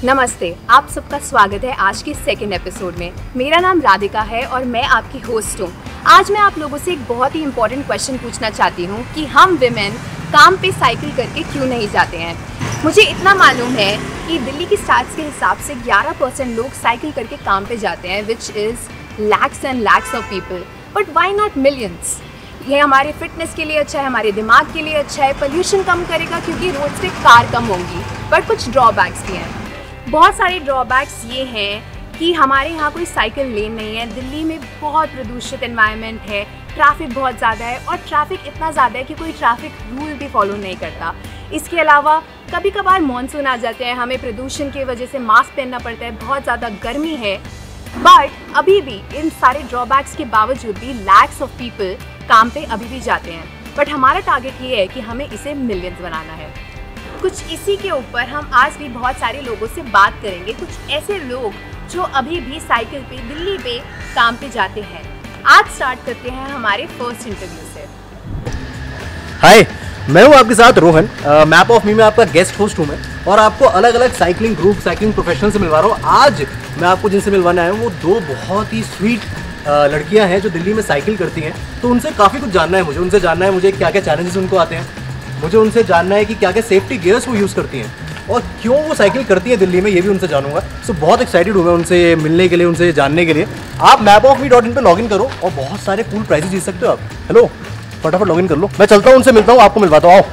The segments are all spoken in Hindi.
नमस्ते, आप सबका स्वागत है आज के सेकंड एपिसोड में। मेरा नाम राधिका है और मैं आपकी होस्ट हूँ। आज मैं आप लोगों से एक बहुत ही इम्पोर्टेंट क्वेश्चन पूछना चाहती हूँ कि हम विमेन काम पे साइकिल करके क्यों नहीं जाते हैं। मुझे इतना मालूम है कि दिल्ली की स्टैट्स के हिसाब से 11% लोग साइकिल करके काम पे जाते हैं, which is lakhs and lakhs of people, but why not millions. ये हमारे फिटनेस के लिए अच्छा है, हमारे दिमाग के लिए अच्छा है, पोल्यूशन कम करेगा क्योंकि रोड से कार कम होंगी। बट कुछ ड्रॉबैक्स भी हैं। बहुत सारे ड्रॉबैक्स ये हैं कि हमारे यहाँ कोई साइकिल लेन नहीं है, दिल्ली में बहुत प्रदूषित एनवायरनमेंट है, ट्रैफिक बहुत ज़्यादा है और ट्रैफिक इतना ज़्यादा है कि कोई ट्रैफिक रूल भी फॉलो नहीं करता। इसके अलावा कभी कभार मानसून आ जाते हैं, हमें प्रदूषण की वजह से मास्क पहनना पड़ता है, बहुत ज़्यादा गर्मी है। बट अभी भी इन सारे ड्रॉबैक्स के बावजूद भी लैक्स ऑफ पीपल काम पे अभी भी जाते हैं। बट हमारा टारगेट ये है कि हमें इसे मिलियंस बनाना है। कुछ इसी के ऊपर हम आज भी बहुत सारे लोगों से बात करेंगे, कुछ ऐसे लोग जो अभी भी साइकिल पे दिल्ली पे काम पे जाते हैं। आज स्टार्ट करते हैं हमारे फर्स्ट इंटरव्यू से। हाय, मैं हूँ आपके साथ रोहन। मैप ऑफ मी में आपका गेस्ट होस्ट हूँ मैं और आपको अलग अलग साइकिलिंग ग्रुप, साइकिलिंग प्रोफेशनल से मिलवा रहा हूँ। आज मैं आपको जिनसे मिलवाने आया हूँ वो दो बहुत ही स्वीट लड़कियाँ हैं जो दिल्ली में साइकिल करती हैं। तो उनसे काफ़ी कुछ जानना है मुझे, उनसे जानना है मुझे क्या क्या चैलेंजेस उनको आते हैं, मुझे उनसे जानना है कि क्या क्या सेफ्टी गियर्स वो यूज़ करती हैं और क्यों वो साइकिल करती है दिल्ली में, ये भी उनसे जानूंगा। सो बहुत एक्साइटेड हूँ मैं उनसे मिलने के लिए, उनसे जानने के लिए। आप mapofme.in पे लॉगिन करो और बहुत सारे कूल प्राइजेस जीत सकते हो आप। हेलो, फटाफट लॉगिन कर लो, मैं चलता हूँ, उनसे मिलता हूँ, आपको मिलवाता हूँ। आओ।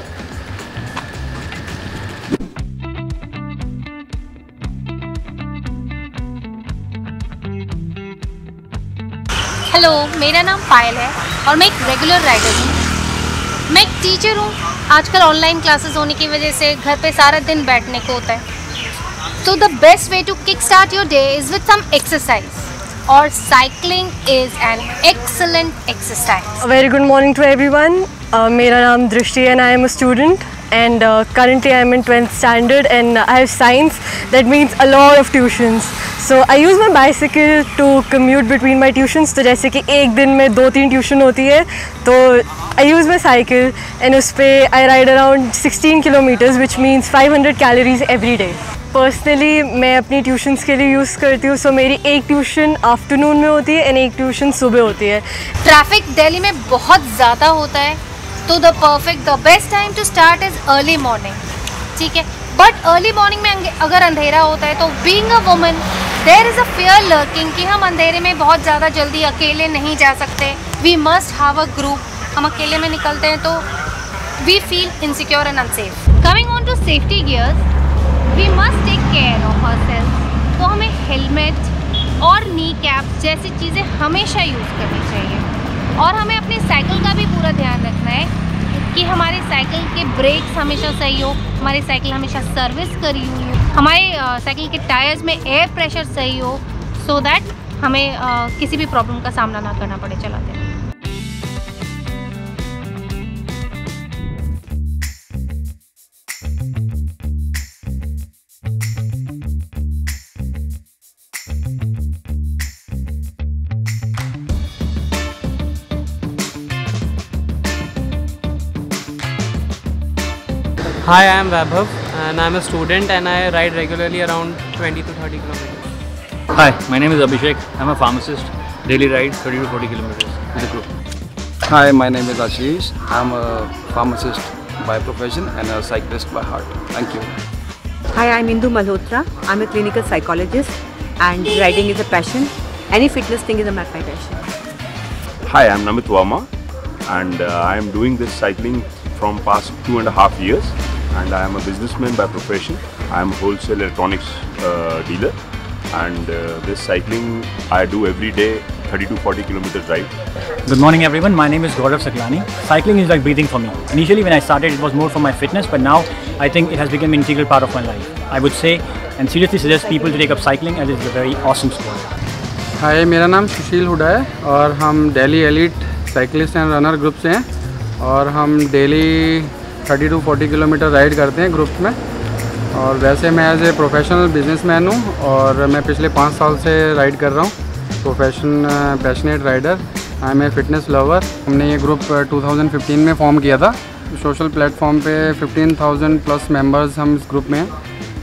हेलो, मेरा नाम पायल है और मैं एक रेगुलर राइडर हूँ। मैं एक टीचर हूँ। आजकल ऑनलाइन क्लासेस होने की वजह से घर पे सारा दिन बैठने को होता है। तो the best way to kick start your day is with some exercise और cycling is an excellent exercise. Very good morning to everyone. मेरा नाम Drishti and I am a student and currently I am in 12th standard and I have science. That means a lot of tuitions. So I use my bicycle to commute between my tuitions. तो जैसे कि एक दिन में 2-3 ट्यूशन होती है तो I use my cycle and उस पे I ride around 16 kilometers which means 500 calories every day. Personally मैं अपनी ट्यूशन्स के लिए यूज़ करती हूँ। सो मेरी एक ट्यूशन आफ्टरनून में होती है एंड एक ट्यूशन सुबह होती है। ट्रैफिक दिल्ली में बहुत ज़्यादा होता है तो the best time to start is early morning, ठीक है। बट अर्ली मॉर्निंग में अगर अंधेरा होता है तो being a woman there is a fear lurking कि हम अंधेरे में बहुत ज़्यादा जल्दी अकेले नहीं जा सकते। We must have a group. हम अकेले में निकलते हैं तो we feel insecure and unsafe. Coming on to safety gears, we must take care of ourself. तो हमें हेलमेट और नी कैप जैसी चीज़ें हमेशा यूज़ करनी चाहिए और हमें अपनी साइकिल का भी पूरा दैयान रखना है कि हमारे साइकिल के ब्रेक्स हमेशा सही हो, हमारी साइकिल हमेशा सर्विस करी हुई हो, हमारे साइकिल के टायर्स में एयर प्रेशर सही हो, सो दैट हमें किसी भी प्रॉब्लम का सामना ना करना पड़े चलाते हैं। Hi, I am Vaibhav and I am a student and I ride regularly around 20 to 30 kilometers. Hi, my name is Abhishek. I am a pharmacist. Daily ride 30 to 40 kilometers with a group. Hi, my name is Ashish. I am a pharmacist by profession and a cyclist by heart. Thank you. Hi, I am Indu Malhotra. I am a clinical psychologist and riding is a passion. Any fitness thing is my passion. Hi, I am Namit Verma and I am doing this cycling from past 2.5 years. And I am a businessman by profession. I am a wholesale electronics dealer and this cycling I do every day, 30 to 40 kilometer drive. Good morning everyone, my name is Gaurav Saklani. Cycling is like breathing for me. Initially when I started it was more for my fitness, but now I think it has become an integral part of my life. I would say and seriously suggest people to take up cycling as it is a very awesome sport. Hi, मेरा नाम सुशील हुडा है और हम Delhi elite cyclist and runner group से हैं और हम डेली 30 टू 40 किलोमीटर राइड करते हैं ग्रुप में। और वैसे मैं एज ए प्रोफेशनल बिजनेसमैन हूँ और मैं पिछले 5 साल से राइड कर रहा हूँ। Passionate rider, I am a fitness lover. हमने ये ग्रुप 2015 में फॉर्म किया था। सोशल प्लेटफॉर्म पे 15,000 प्लस मेंबर्स हम इस ग्रुप में हैं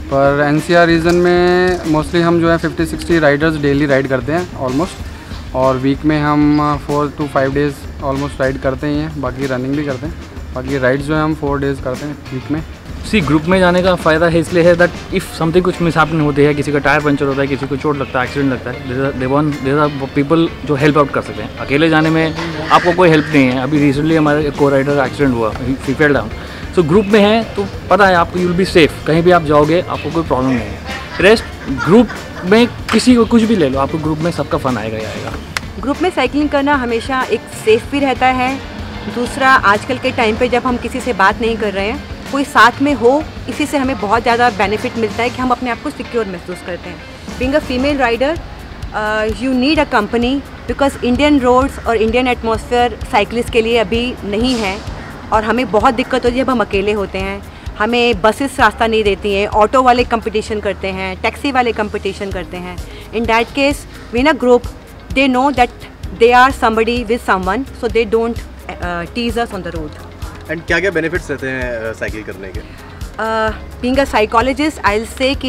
पर NCR रीजन में मोस्टली हम जो है 50-60 राइडर्स डेली राइड करते हैं ऑलमोस्ट, और वीक में हम 4 to 5 डेज़ ऑलमोस्ट राइड करते ही हैं, बाकी रनिंग भी करते हैं। बाकी राइड्स जो है हम 4 डेज़ करते हैं वीक में। ग्रुप में जाने का फ़ायदा है इसलिए है दैट इफ़ समथिंग कुछ मिसहैप नहीं होते हैं, किसी का टायर पंचर होता है, किसी को चोट लगता है, एक्सीडेंट लगता है, देयर आर पीपल जो हेल्प आउट कर सकते हैं। अकेले जाने में आपको कोई हेल्प नहीं है। अभी रिसेंटली हमारे को राइडर एक्सीडेंट हुआ, ही फेल डाउन। सो ग्रुप में है तो पता है आपको, यू विल बी सेफ, कहीं भी आप जाओगे आपको कोई प्रॉब्लम नहीं है। रेस्ट ग्रुप में किसी को कुछ भी ले लो, आपको ग्रुप में सबका फ़न आएगा ही आएगा। ग्रुप में साइकिलिंग करना हमेशा एक सेफ भी रहता है। दूसरा, आजकल के टाइम पे जब हम किसी से बात नहीं कर रहे हैं, कोई साथ में हो, इसी से हमें बहुत ज़्यादा बेनिफिट मिलता है कि हम अपने आप को सिक्योर महसूस करते हैं। Being a female rider you need a company, because Indian roads और इंडियन एटमॉस्फेयर साइकिलिस्ट के लिए अभी नहीं है, और हमें बहुत दिक्कत होती है जब हम अकेले होते हैं। हमें बसेस रास्ता नहीं देती हैं, ऑटो वाले कंपटीशन करते हैं, टैक्सी वाले कंपटीशन करते हैं। In that case win a group, they know that they are somebody with someone, so they don't tease us on the road. And क्या क्या बेनिफिट्स रहते हैं साइकिल करने के? Being a psychologist, I'll say कि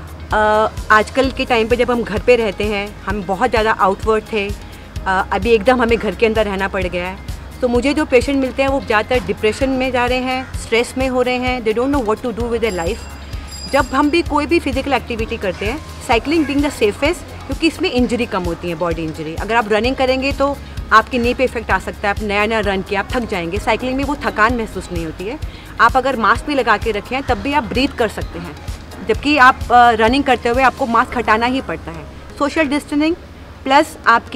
आजकल के टाइम पे जब हम घर पे रहते हैं, हम बहुत ज़्यादा आउटवर्ड थे, अभी एकदम हमें घर के अंदर रहना पड़ गया है। तो मुझे जो पेशेंट मिलते हैं वो ज़्यादातर डिप्रेशन में जा रहे हैं, स्ट्रेस में हो रहे हैं, they don't know what to do with their life. जब हम भी कोई भी फिजिकल एक्टिविटी करते हैं, साइकिलिंग बीइंग द सेफेस्ट, क्योंकि इसमें इंजरी कम होती है, बॉडी इंजरी। अगर आप रनिंग करेंगे तो आपकी नी पे इफेक्ट आ सकता है, आप नया रन किया, आप थक जाएंगे। साइकिलिंग में वो थकान महसूस नहीं होती है। आप अगर मास्क भी लगा के रखें तब भी आप ब्रीथ कर सकते हैं, जबकि आप रनिंग करते हुए आपको मास्क हटाना ही पड़ता है। सोशल डिस्टेंसिंग प्लस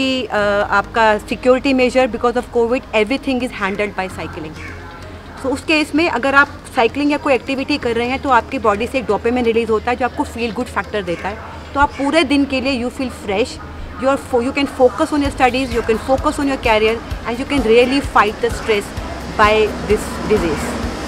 आपका security measure because of covid, everything is handled by cycling. तो उस केस में अगर आप साइकिलिंग या कोई एक्टिविटी कर रहे हैं तो आपकी बॉडी से एक डोपामिन रिलीज होता है जो आपको फील गुड फैक्टर देता है। तो आप पूरे दिन के लिए you feel fresh, you can focus on your studies, you can focus on your career, and you can really fight the stress by this disease.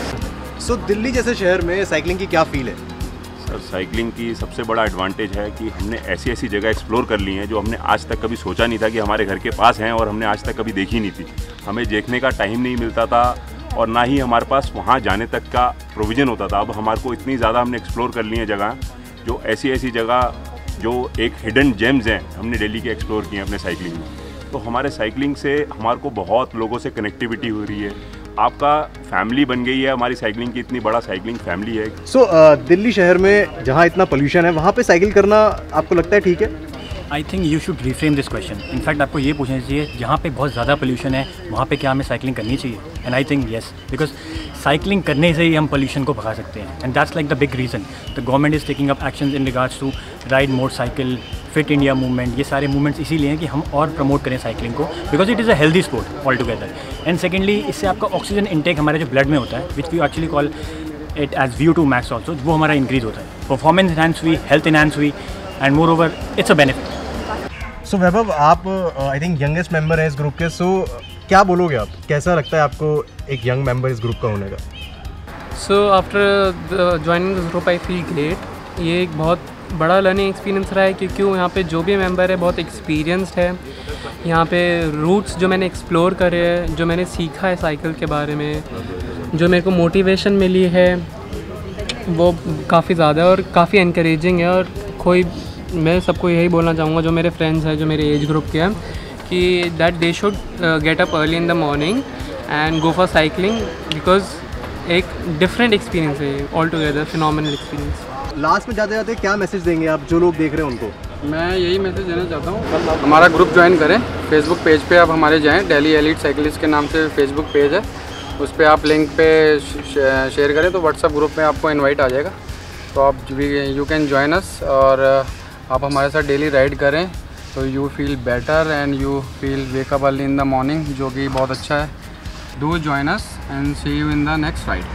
So Delhi जैसे शहर में साइकिलिंग की क्या फील है? सर, साइकिलिंग की सबसे बड़ा एडवांटेज है कि हमने ऐसी ऐसी जगह एक्सप्लोर कर ली हैं जो हमने आज तक कभी सोचा नहीं था कि हमारे घर के पास हैं, और हमने आज तक कभी देखी नहीं थी। हमें देखने का टाइम नहीं मिलता था, और ना ही हमारे पास वहाँ जाने तक का प्रोविज़न होता था। अब हमारे को इतनी ज़्यादा हमने एक्सप्लोर कर ली हैं जगह, जो ऐसी ऐसी जगह जो एक हिडन जेम्स हैं, हमने दिल्ली के एक्सप्लोर किए हैं अपने साइकिलिंग में। तो हमारे साइकिलिंग से हमारे को बहुत लोगों से कनेक्टिविटी हो रही है, आपका फैमिली बन गई है। हमारी साइकिलिंग की इतनी बड़ा साइकिलिंग फैमिली है। सो दिल्ली शहर में जहाँ इतना पोल्यूशन है, वहाँ पे साइकिल करना आपको लगता है ठीक है? I think you should reframe this question. In fact आपको ये पूछना चाहिए, जहाँ पे बहुत ज़्यादा पोल्यूशन है वहाँ पे क्या हमें साइकिलिंग करनी चाहिए? And I think yes, because cycling करने से ही हम पोल्यूशन को भगा सकते हैं। And that's like the big reason the government is taking up action in regards to ride more cycle, fit India movement. ये सारे मूवमेंट्स इसीलिए हैं कि हम और प्रमोट करें साइकिलिंग को, because it is a healthy sport all together. And secondly, इससे आपका ऑक्सीजन इंटेक हमारे जो ब्लड में होता है, which we actually call it as VO2 max also, वो हमारा इंक्रीज होता है। परफॉर्मेंस इनहांस हुई, हेल्थ इनहांस हुई, and moreover it's a benefit. So Vaibhav, आप आई थिंक यंगेस्ट मेंबर हैं इस ग्रुप के, सो क्या बोलोगे आप? कैसा लगता है आपको एक यंग मेंबर इस ग्रुप का होने का? So after joining this group I feel great. ये एक बहुत बड़ा लर्निंग एक्सपीरियंस रहा है, क्योंकि यहाँ पे जो भी मेंबर है बहुत एक्सपीरियंस्ड है। यहाँ पे रूट्स जो मैंने एक्सप्लोर करे हैं, जो मैंने सीखा है साइकिल के बारे में, जो मेरे को मोटिवेशन मिली है, वो काफ़ी ज़्यादा और काफ़ी इनकरेजिंग है। और मैं सबको यही बोलना चाहूँगा, जो मेरे फ्रेंड्स हैं, जो मेरे एज ग्रुप के हैं, कि that they should get up early in the morning and go for cycling, because एक डिफरेंट एक्सपीरियंस है, all together phenomenal experience. Last में जाते जाते क्या मैसेज देंगे आप जो लोग देख रहे हैं उनको? मैं यही मैसेज देना चाहता हूँ, हमारा ग्रुप ज्वाइन करें। फेसबुक पेज पे आप हमारे जाएं, दिल्ली एलीट साइकिलिस्ट के नाम से फेसबुक पेज है, उस पर आप लिंक पे शेयर करें तो व्हाट्सएप ग्रुप में आपको इनवाइट आ जाएगा। तो आप यू कैन जॉइन अस, और आप हमारे साथ डेली राइड करें तो you feel better and you feel wake up early in the morning, जो कि बहुत अच्छा है। Do join us and see you in the next ride.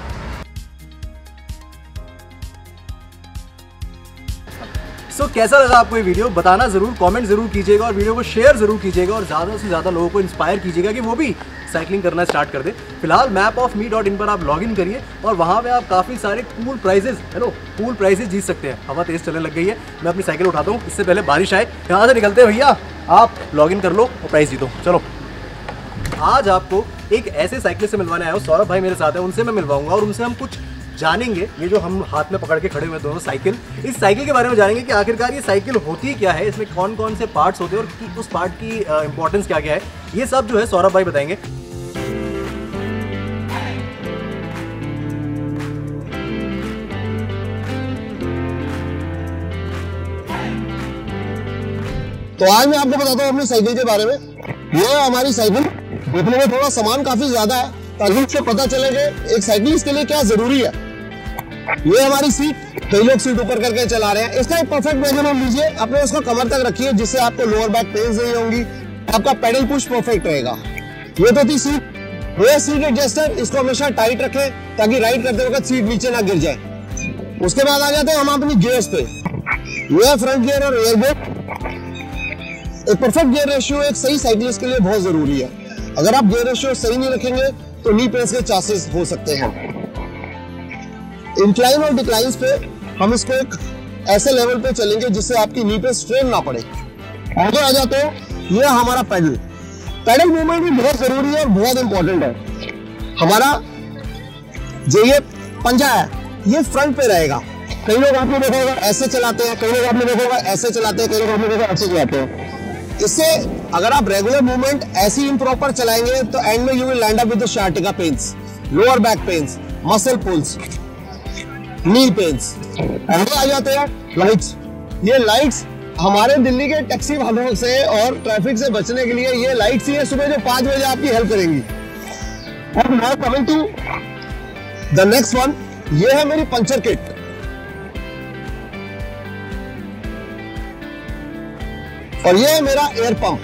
So कैसा लगा आपको ये वीडियो? बताना ज़रूर, कमेंट ज़रूर कीजिएगा, और वीडियो को शेयर ज़रूर कीजिएगा, और ज़्यादा से ज़्यादा लोगों को इंस्पायर कीजिएगा कि वो भी साइकिलिंग करना स्टार्ट कर दें। फिलहाल mapofme.in पर आप लॉगिन करिए, और वहाँ पे आप काफ़ी सारे कूल प्राइजेस जीत सकते हैं। हवा तेज़ चलने लग गई है, मैं अपनी साइकिल उठाता हूँ, इससे पहले बारिश आए। यहाँ से निकलते हैं भैया, आप लॉगिन कर लो और प्राइज़ जीतो। चलो, आज आपको एक ऐसे साइकिलिस्ट से मिलवाने आया हूँ, सौरभ भाई मेरे साथ है, उनसे मैं मिलवाऊंगा, और उनसे हम कुछ जानेंगे ये जो हम हाथ में पकड़ के खड़े हुए दोनों साइकिल, इस साइकिल के बारे में जानेंगे कि आखिरकार ये साइकिल होती क्या है, इसमें कौन कौन से पार्ट्स होते हैं और उस पार्ट की इंपॉर्टेंस क्या क्या है, ये सब जो है सौरभ भाई बताएंगे। तो आज मैं आपको बताता हूँ अपनी साइकिल के बारे में। ये है हमारी साइकिल, देखने में थोड़ा सामान काफी ज्यादा है ताकि उससे पता चले कि एक साइकिलिस्ट के लिए क्या जरूरी है। ये हमारी सीट, कई लोग सीट ऊपर करके चला रहे हैं। इसका एक परफेक्ट मेजरमेंट लीजिए, अपने उसको कमर तक रखिए जिससे आपको लोअर बैक पेन नहीं होंगी, आपका पेडल पुश परफेक्ट रहेगा। ये तो थी सीट। ये सीट एडजस्टर, इसको हमेशा टाइट रखें ताकि राइड करते वक्त सीट नीचे ना गिर जाए। उसके बाद आ जाते हैं हम अपनी गियर्स पे। ये है फ्रंट गियर और रियर गियर। एक परफेक्ट गियर रेशियो एक सही साइकिलिस्ट के लिए बहुत जरूरी है। अगर आप गियर रेशियो सही नहीं रखेंगे तो नी पेन्स के चांसेस हो सकते हैं। इंक्लाइन और डिक्लाइंस पे हम इसको एक ऐसे लेवल पे चलेंगे जिससे आपकी नी पे स्ट्रेन ना पड़े। आगे आ जाते हैं, ये हमारा पैडल। पैडल मूवमेंट भी बहुत जरूरी है और बहुत इंपॉर्टेंट है। हमारा जो ये पंजा है ये फ्रंट पे रहेगा। कई लोग आपने देखा होगा ऐसे चलाते हैं, कई लोग आपने देखा होगा ऐसे चलाते हैं, कई लोग आपने देखा ऐसे चलाते हैं। इससे अगर आप रेगुलर मूवमेंट ऐसी इम्प्रॉपर चलाएंगे तो एंड में you will land up with the sciatica pains, lower back pains, muscle pulls, knee pains. आगे आ जाते हैं लाइट्स। ये लाइट्स हमारे दिल्ली के टैक्सी वालों से और ट्रैफिक से बचने के लिए ये लाइट्स ही है सुबह जो 5 बजे आपकी हेल्प करेंगी। और now coming to the next one, ये है मेरी पंचर किट। और ये है मेरा एयर पंप।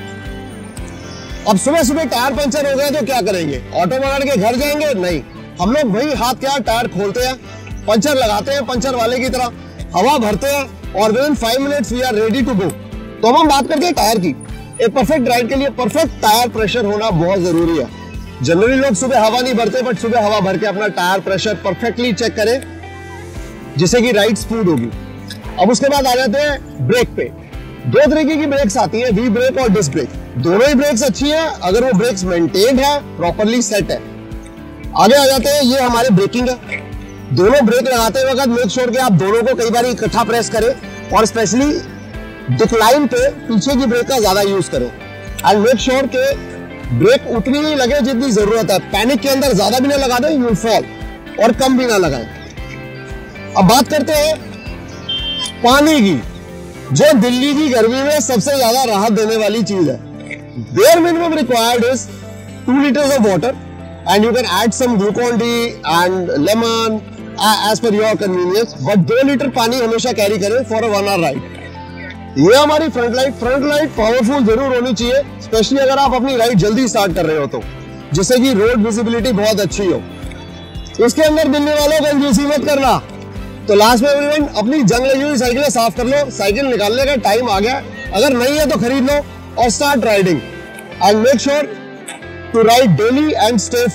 अब सुबह टायर पंचर हो गए तो क्या करेंगे? ऑटो पकड़ के घर जाएंगे? नहीं, हम लोग वही हाथ के टायर खोलते हैं, पंचर लगाते हैं पंचर वाले की तरह, हवा भरते हैं और within 5 minutes we are ready to go. तो हम बात करते हैं टायर की। एक परफेक्ट राइड के लिए परफेक्ट टायर प्रेशर होना बहुत जरूरी है। जनरली लोग सुबह हवा नहीं भरते, बट सुबह हवा भर के अपना टायर प्रेशर परफेक्टली चेक करें जिससे कि राइड स्मूथ होगी। अब उसके बाद आ जाते हैं ब्रेक पे। 2 तरीके की ब्रेक्स आती है, वी ब्रेक और डिस्क ब्रेक। दोनों ही ब्रेक्स अच्छी हैं अगर वो ब्रेक्स मेंटेन्ड है, प्रॉपर्ली सेट है। आगे आ जाते हैं, ये हमारे ब्रेकिंग है। दोनों ब्रेक लगाते वक्त मेक श्योर कि आप दोनों को कई बार इकट्ठा प्रेस करें और स्पेशली डिक्लाइन पे पीछे की ब्रेक का ज्यादा यूज करें एंड मेक श्योर के ब्रेक उतनी ही लगे जितनी जरूरत है। पैनिक के अंदर ज्यादा भी ना लगा दें, यू विल फॉल, और कम भी ना लगाएं। अब बात करते हैं पानी की, जो दिल्ली की गर्मी में सबसे ज्यादा राहत देने वाली चीज है। Bare minimum required is 2 liters of water and you can add some Glucon D and lemon as per your convenience, but 2 litre पानी हमेशा कैरी करें for a 1 hour ride। ये हमारी फ्रंट लाइट पावरफुल जरूर होनी चाहिए, स्पेशली अगर आप अपनी राइड जल्दी स्टार्ट कर रहे हो तो, जिससे कि रोड विजिबिलिटी बहुत अच्छी हो। इसके अंदर मिलने वालों को कंजूसी मत करना। तो लास्ट में एवरीवन अपनी जंग लगी हुई साइकिलें साफ कर लो, साइकिल निकालने का टाइम आ गया। अगर नहीं है तो खरीद लो और start riding and make sure to ride daily and stay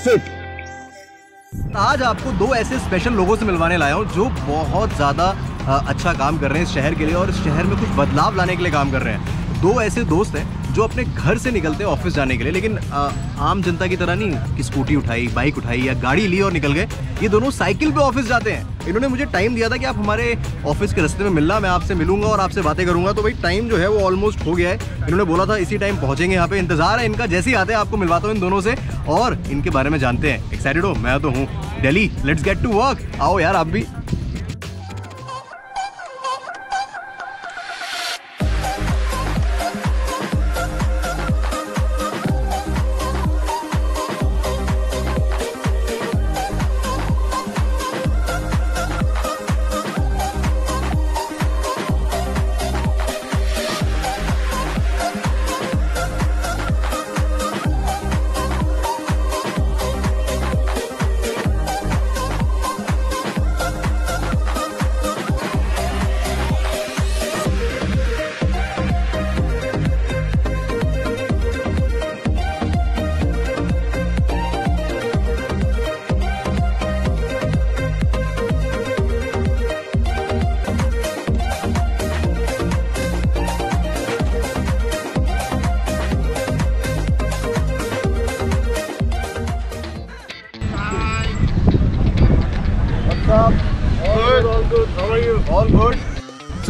fit. आज आपको 2 ऐसे स्पेशल लोगों से मिलवाने लाया हूँ जो बहुत ज़्यादा अच्छा काम कर रहे हैं इस शहर के लिए और इस शहर में कुछ बदलाव लाने के लिए काम कर रहे हैं। 2 ऐसे दोस्त हैं जो अपने घर से निकलते हैं ऑफिस जाने के लिए, लेकिन आम जनता की तरह नहीं कि स्कूटी उठाई, बाइक उठाई या गाड़ी ली और निकल गए। ये दोनों साइकिल पे ऑफिस जाते हैं। इन्होंने मुझे टाइम दिया था कि आप हमारे ऑफिस के रास्ते में मिलना, मैं आपसे मिलूंगा और आपसे बातें करूंगा। तो भाई टाइम जो है वो ऑलमोस्ट हो गया है। इन्होंने बोला था इसी टाइम पहुंचेंगे यहाँ पे, इंतजार है इनका। जैसे ही आते हैं आपको मिलवाता हूँ इन दोनों से और इनके बारे में जानते हैं। एक्साइटेड हो? मैं तो हूँ। Delhi, let's get to work. आओ यार आप भी।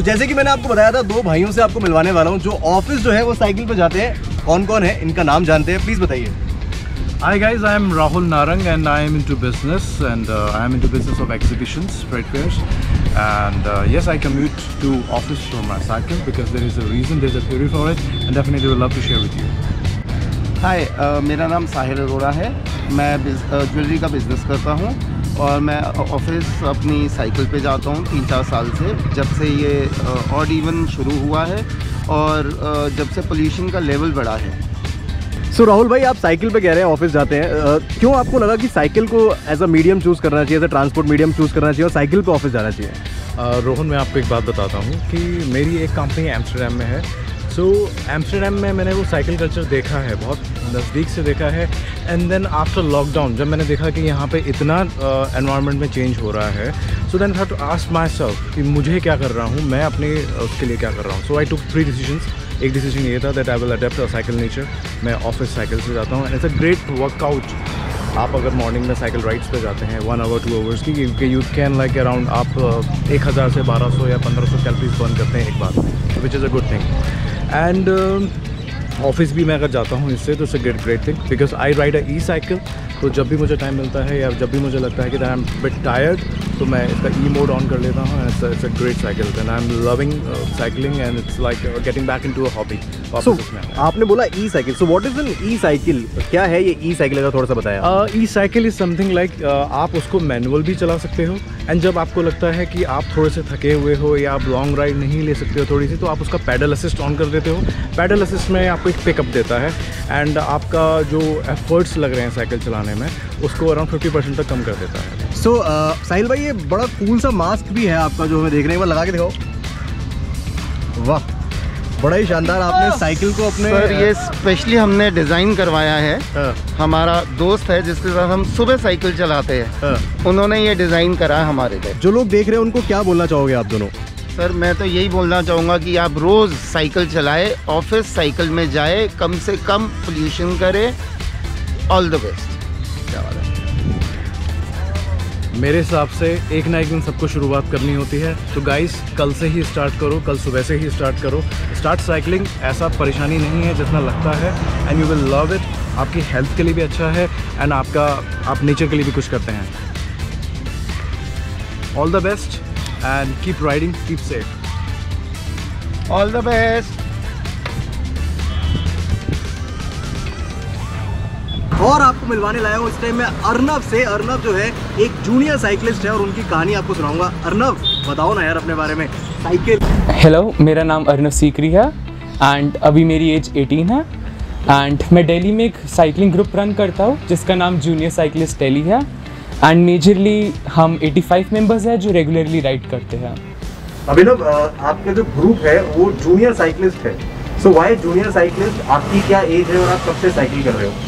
तो जैसे कि मैंने आपको बताया था, दो भाइयों से आपको मिलवाने वाला हूँ जो ऑफिस जो है वो साइकिल पे जाते हैं। कौन कौन है, इनका नाम जानते हैं, प्लीज बताइए। Hi guys, I am Rahul Narang and I am into business and I am into business of exhibitions, trade fairs, and yes, I commute to office for my cycle because there is a reason, there is a theory for it, and definitely would love to share with you. Hi, मेरा नाम साहिल अरोड़ा है। मैं ज्वेलरी का बिज़नेस करता हूँ और मैं ऑफिस अपनी साइकिल पे जाता हूँ 3-4 साल से, जब से ये ऑड इवन शुरू हुआ है और जब से पोल्यूशन का लेवल बढ़ा है। सो राहुल भाई, आप साइकिल पे कह रहे हैं ऑफिस जाते हैं, क्यों आपको लगा कि साइकिल को एज अ मीडियम चूज़ करना चाहिए, as a transport medium choose करना चाहिए और साइकिल पे ऑफिस जाना चाहिए? रोहन, मैं आपको एक बात बताता हूँ कि मेरी एक कंपनी एम्स्टर्डम में है। सो एम्स्टर्डम में मैंने वो साइकिल कल्चर देखा है, बहुत नज़दीक से देखा है। एंड देन आफ्टर लॉकडाउन जब मैंने देखा कि यहाँ पे इतना एनवायरनमेंट में चेंज हो रहा है, so then I have to ask myself कि मुझे क्या कर रहा हूँ, मैं अपने उसके लिए क्या कर रहा हूँ। सो आई टूक 3 डिसीजंस। एक डिसीजन ये था that I will adopt a cycle nature. मैं ऑफिस साइकिल से जाता हूँ and it's a great workout. आप अगर मॉर्निंग में साइकिल राइड्स पे जाते हैं 1 आवर 2 आवर्स की, यू कैन लाइक अराउंड आप 1000 से 1200 या 1500 कैलोरीज बर्न करते हैं एक बार में, which is a good thing. And office भी मैं अगर जाता हूँ इससे तो it's a great thing because I ride a e cycle. तो जब भी मुझे टाइम मिलता है या जब भी मुझे लगता है कि आई एम बिट टायर्ड, तो मैं इसका ई मोड ऑन कर लेता हूँ। It's a great cycle and I am loving cycling and it's like getting back into a hobby. So, आपने बोला e cycle, so what is an e cycle? क्या है ये ई साइकिल, अगर थोड़ा सा बताया। E cycle is something like आप उसको मैनुअल भी चला सकते हो एंड जब आपको लगता है कि आप थोड़े से थके हुए हो या आप लॉन्ग राइड नहीं ले सकते हो थोड़ी सी, तो आप उसका पैडल असिस्ट ऑन कर देते हो। पैडल असिस्ट में आपको एक पिकअप देता है एंड आपका जो एफर्ट्स लग रहे हैं साइकिल चलाने में उसको अराउंड 50% तक कम कर देता है। सो साहिल भाई, ये बड़ा कूल सा मास्क भी है आपका जो हमें देख रहे हैं, एक बार लगा के दिखाओ। वाह, बड़ा ही शानदार। आपने साइकिल को अपने सर ये स्पेशली हमने डिज़ाइन करवाया है। हमारा दोस्त है जिसके साथ हम सुबह साइकिल चलाते हैं, उन्होंने ये डिज़ाइन करा है हमारे लिए। जो लोग देख रहे हैं उनको क्या बोलना चाहोगे आप दोनों? सर मैं तो यही बोलना चाहूँगा कि आप रोज़ साइकिल चलाए, ऑफिस साइकिल में जाए, कम से कम पोल्यूशन करे। All the best. क्या बात है। मेरे हिसाब से एक ना एक दिन सबको शुरुआत करनी होती है, तो गाइस कल से ही स्टार्ट करो, कल सुबह से ही स्टार्ट करो। स्टार्ट साइकिलिंग, ऐसा परेशानी नहीं है जितना लगता है and you will love it. आपकी हेल्थ के लिए भी अच्छा है एंड आप नेचर के लिए भी कुछ करते हैं। All the best and keep riding, keep safe. All the best. और आपको मिलवाने लाया हूँ इस टाइम मैं अर्नब से। अर्नब जो है एक जूनियर साइकिलिस्ट है और उनकी कहानी आपको सुनाऊंगा। अर्नब, बताओ ना यार अपने बारे में। साइकिल। हेलो, मेरा नाम अर्नब सीकरी है एंड अभी मेरी एज 18 है एंड मैं दिल्ली में एक साइकिलिंग ग्रुप रन करता हूँ जिसका नाम जूनियर साइकिलिस्ट दिल्ली है एंड मेजरली हम 85 मेंबर्स हैं जो रेगुलरली राइड करते हैं। अभिनव, आपका जो ग्रुप है वो जूनियर साइकिलिस्ट है, सो व्हाई जूनियर साइकिलिस्ट? आपकी क्या एज है और आप कब से साइकिल कर रहे हो?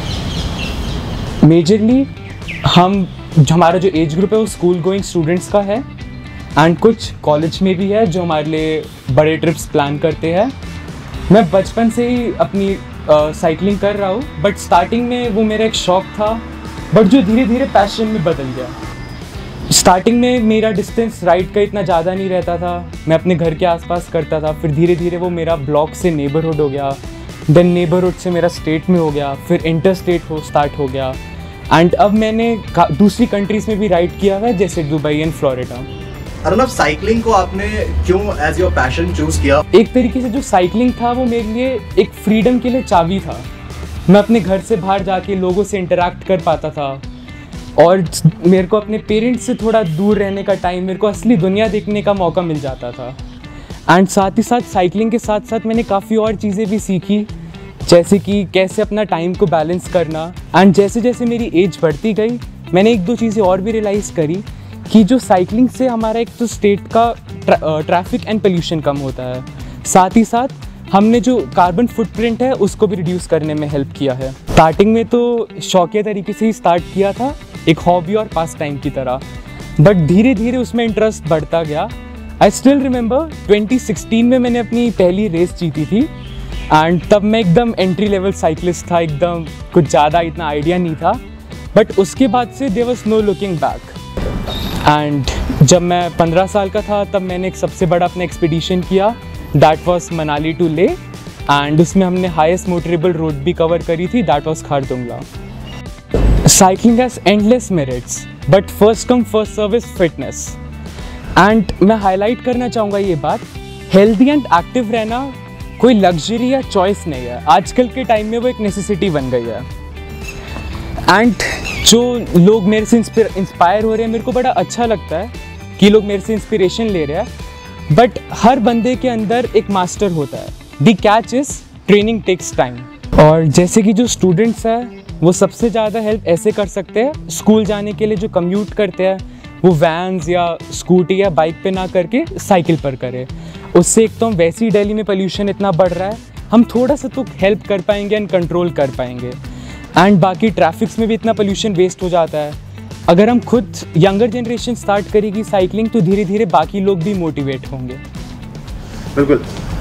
मेजरली हमारा जो एज ग्रुप है वो स्कूल गोइंग स्टूडेंट्स का है एंड कुछ कॉलेज में भी है जो हमारे लिए बड़े ट्रिप्स प्लान करते हैं। मैं बचपन से ही अपनी साइकिलिंग कर रहा हूँ, बट स्टार्टिंग में वो मेरा एक शौक़ था, बट जो धीरे धीरे पैशन में बदल गया। स्टार्टिंग में मेरा डिस्टेंस राइड का इतना ज़्यादा नहीं रहता था, मैं अपने घर के आसपास करता था। फिर धीरे धीरे वो मेरा ब्लॉक से नेबरहुड हो गया, देन नेबरहुड से मेरा स्टेट में हो गया, फिर इंटर स्टेट स्टार्ट हो गया एंड अब मैंने दूसरी कंट्रीज़ में भी राइड किया है जैसे Dubai and Florida. Arnab, cycling को आपने क्यों एज योर पैशन चूज किया? एक तरीके से जो साइकिलिंग था वो मेरे लिए एक फ्रीडम के लिए चाबी था। मैं अपने घर से बाहर जाके लोगों से इंटरेक्ट कर पाता था और मेरे को अपने पेरेंट्स से थोड़ा दूर रहने का टाइम, मेरे को असली दुनिया देखने का मौका मिल जाता था। एंड साथ ही साथ साइकिलिंग के साथ साथ मैंने काफ़ी और चीज़ें भी सीखी, जैसे कि कैसे अपना टाइम को बैलेंस करना। एंड जैसे जैसे मेरी एज बढ़ती गई मैंने 1-2 चीज़ें और भी रियलाइज़ करी कि जो साइकिलिंग से हमारा एक तो स्टेट का ट्रैफिक एंड पोल्यूशन कम होता है, साथ ही साथ हमने जो कार्बन फुटप्रिंट है उसको भी रिड्यूस करने में हेल्प किया है। स्टार्टिंग में तो शौकिया तरीके से ही स्टार्ट किया था, एक हॉबी और पास टाइम की तरह, बट धीरे धीरे उसमें इंटरेस्ट बढ़ता गया। आई स्टिल रिमेंबर 2016 में मैंने अपनी पहली रेस जीती थी एंड तब मैं एकदम एंट्री लेवल साइकिलिस्ट था, एकदम कुछ ज़्यादा इतना आइडिया नहीं था, बट उसके बाद से there was no looking back. And जब मैं 15 साल का था तब मैंने एक सबसे बड़ा अपना एक्सपीडिशन किया, that was Manali to Leh, and उसमें हमने हाईएस्ट मोटरेबल रोड भी कवर करी थी, that was Khardungla. Cycling has endless merits but first come first service fitness. And मैं हाईलाइट करना चाहूँगा ये बात, हेल्दी एंड एक्टिव रहना कोई लग्जरी या चॉइस नहीं है, आजकल के टाइम में वो एक नेसेसिटी बन गई है। एंड जो लोग मेरे से इंस्पायर हो रहे हैं, मेरे को बड़ा अच्छा लगता है कि लोग मेरे से इंस्पिरेशन ले रहे हैं, बट हर बंदे के अंदर एक मास्टर होता है। The catch is training takes time. और जैसे कि जो स्टूडेंट्स हैं वो सबसे ज़्यादा हेल्प ऐसे कर सकते हैं, स्कूल जाने के लिए जो कम्यूट करते हैं वो वैन्स या स्कूटी या बाइक पे ना करके साइकिल पर करें। उससे एक तो हम वैसे ही दिल्ली में पोल्यूशन इतना बढ़ रहा है, हम थोड़ा सा तो हेल्प कर पाएंगे एंड कंट्रोल कर पाएंगे। एंड बाकी ट्रैफिक्स में भी इतना पोल्यूशन वेस्ट हो जाता है। अगर हम खुद यंगर जनरेशन स्टार्ट करेगी साइकिलिंग तो धीरे धीरे बाकी लोग भी मोटिवेट होंगे। बिल्कुल।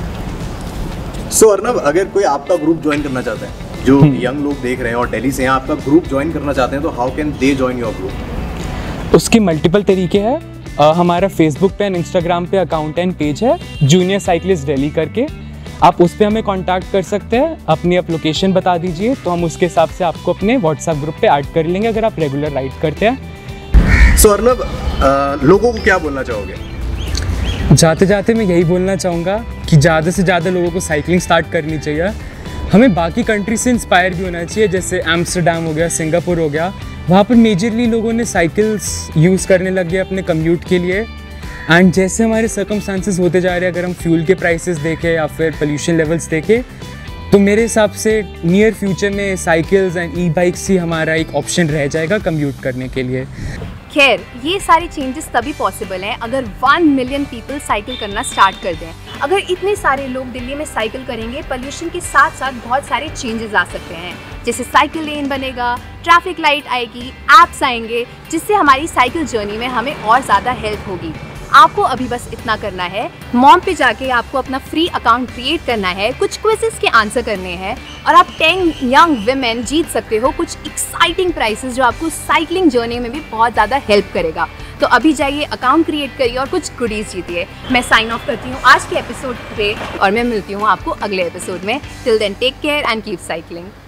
सो अर्नब, अगर कोई आपका ग्रुप ज्वाइन करना चाहता है, जो यंग लोग देख रहे हैं और दिल्ली से हैं, आपका ग्रुप ज्वाइन करना चाहते हैं, तो how can they join your group? उसके मल्टीपल तरीके हैं। हमारा फेसबुक पे एंड इंस्टाग्राम पे अकाउंट एंड पेज है जूनियर साइकिलिस्ट दिल्ली करके, आप उस पर हमें कांटेक्ट कर सकते हैं। अपनी आप लोकेशन बता दीजिए तो हम उसके हिसाब से आपको अपने व्हाट्सएप ग्रुप पे ऐड कर लेंगे अगर आप रेगुलर राइड करते हैं। सो अर्नब, लोगों को क्या बोलना चाहोगे? जाते जाते मैं यही बोलना चाहूँगा कि ज़्यादा से ज़्यादा लोगों को साइकिलिंग स्टार्ट करनी चाहिए। हमें बाकी कंट्री से इंस्पायर भी होना चाहिए, जैसे एम्स्टर्डम हो गया, सिंगापुर हो गया, वहाँ पर मेजरली लोगों ने साइकिल्स यूज़ करने लग गए अपने कम्यूट के लिए। एंड जैसे हमारे सर्कमस्टांसेस होते जा रहे हैं, अगर हम फ्यूल के प्राइसेस देखें या फिर पोल्यूशन लेवल्स देखें, तो मेरे हिसाब से नियर फ्यूचर में साइकिल्स एंड ई बाइक्स ही हमारा एक ऑप्शन रह जाएगा कम्यूट करने के लिए। खैर, ये सारे चेंजेस तभी पॉसिबल हैं अगर 1 मिलियन पीपल साइकिल करना स्टार्ट कर दें। अगर इतने सारे लोग दिल्ली में साइकिल करेंगे, पोल्यूशन के साथ साथ बहुत सारे चेंजेस आ सकते हैं, जैसे साइकिल लेन बनेगा, ट्रैफिक लाइट आएगी, ऐप्स आएंगे, जिससे हमारी साइकिल जर्नी में हमें और ज़्यादा हेल्प होगी। आपको अभी बस इतना करना है, मॉम पे जाके आपको अपना फ्री अकाउंट क्रिएट करना है, कुछ क्विज़ेस के आंसर करने हैं और आप 10 यंग विमेन जीत सकते हो कुछ एक्साइटिंग प्राइसेस जो आपको साइकिलिंग जर्नी में भी बहुत ज़्यादा हेल्प करेगा। तो अभी जाइए, अकाउंट क्रिएट करिए और कुछ गुडीज़ जीतिए। मैं साइन ऑफ करती हूँ आज के एपिसोड पे और मैं मिलती हूँ आपको अगले एपिसोड में। Till then take care and keep cycling.